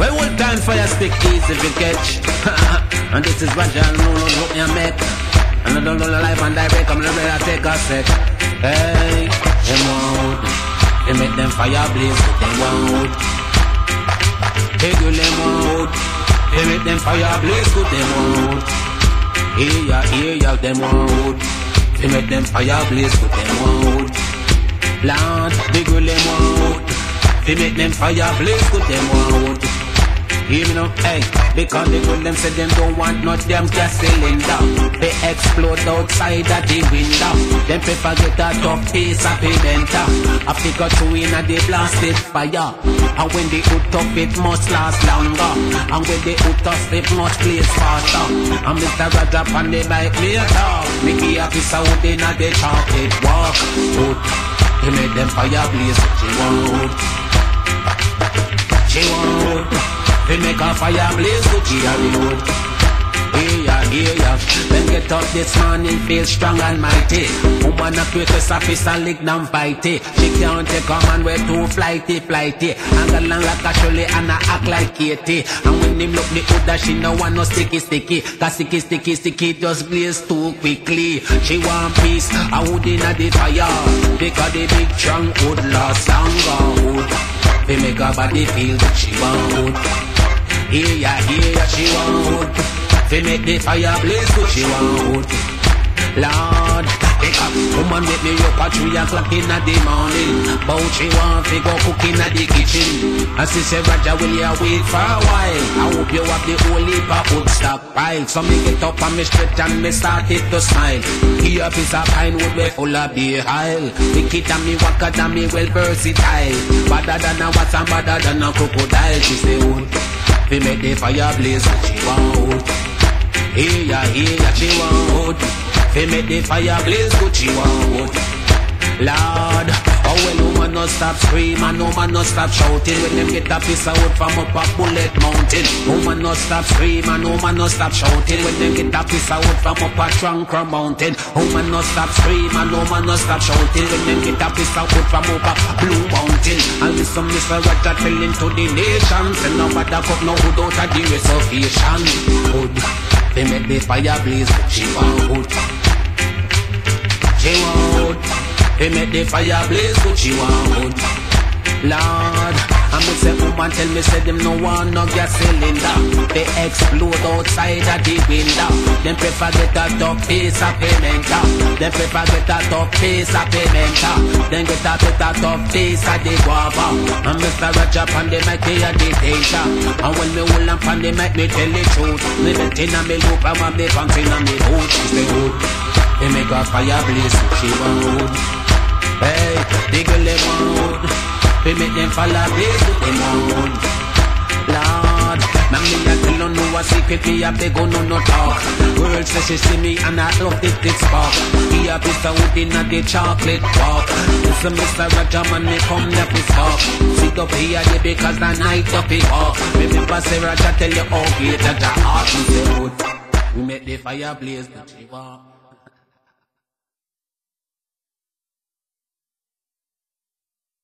Well, one time fire stick easy to catch. And this is Roger, no hope me make. And I don't know the life and direct, I'm not ready to take a sec. Hey, them wood. They make them fire blaze, but they won't. Hey, do them wood. They make them fire blaze, but they won't. Yeah, them wood. They make them fire blaze, but they won't. Lord, they go them wood. They make them fire blaze, but they won't. Hear me now, hey, because they told them, said them don't want no damn gas cylinder. They explode outside of the window. Them prefer get a tough piece of payment. I figure through in a the blasted fire. And when they hook up, it must last longer. And when they hook up, it must place faster. And Mr. Rajab and they bike me a talk. Mickey a piece of wood in a the chocolate walk. Wood, they make them fire blaze, she want. She want. They make a fire blaze, but she a the wood. Yeah. Then get up this morning, feel strong and mighty. Woman a greatest officer, lick down fighty. She can't take a man with too flighty. And the long like a Shirley and a act like Katie. And when him look the hood that she no want no sticky. Cause sticky just blaze too quickly. She want peace, a wood in a the fire. Because the big strong wood last longer wood. They make her body feel that she want wood. Yeah, she want wood. They make the fire blaze, but she want wood. Lord, take a woman with me up at 3 o'clock in the morning. But she want to go cook in the kitchen. I say, Roger, will you wait for a while? I hope you have the whole heap of wood stockpile. So me get up and me stretch and me started to smile. Here a piece of pine wood we full of the aisle. Me kid and me walker and me well versatile. Better than a what and better than a crocodile. She say wood. They make the fire blaze, but she want wood. Yeah, she want wood. They make the fire blaze, but she want wood. Lord, oh well, no man no stop screaming, no man no stop shouting. When them get a piece of wood from up a Bullet Mountain. No man no stop screaming, no man no stop shouting. When them get a piece of wood from up a Trancra Mountain. No man no stop screaming, no man no stop shouting. When them get a piece of wood from up a Blue Mountain. And listen, Mr. Roger telling to the nations, and nobody cut no wood out of the reservation. Wood, they make the fire blaze, but she want wood. She want wood. They make the fire blaze, but she want wood. Lord, and me say woman tell me say them no want no gas cylinder. They explode outside of the window. Them prefer get a tough piece of payment. Them prefer get a tough piece of payment. Then get a tough piece of the guava. And Mr. Roger pan the mic they a the data. And when me hold up pan the mic me tell the truth. Me bet in a me loop and want me function and me hood. She say wood. They make a fire blaze, she want wood. Hey, they girl they want wood. They make them fall a blaze, but they want wood. Lord, now me a tell you no a secret, me a beg on no talk. Girl say she see me and I love it spark. He a piece of wood in a the chocolate walk. Listen Mr. Roger man, me come up with spark. Sit up here day because the night up it walk. Remember say Roger tell you how great that the art is the wood. We make the fire blaze, but she want.